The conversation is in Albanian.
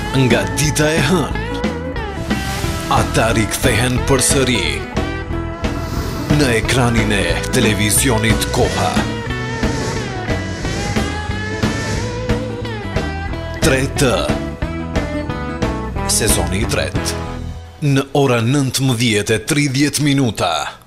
Nga dita e hënë, ata rikthehen përsëri në ekranin e televizionit Koha. 3T, sezoni i tretë, në ora 19:30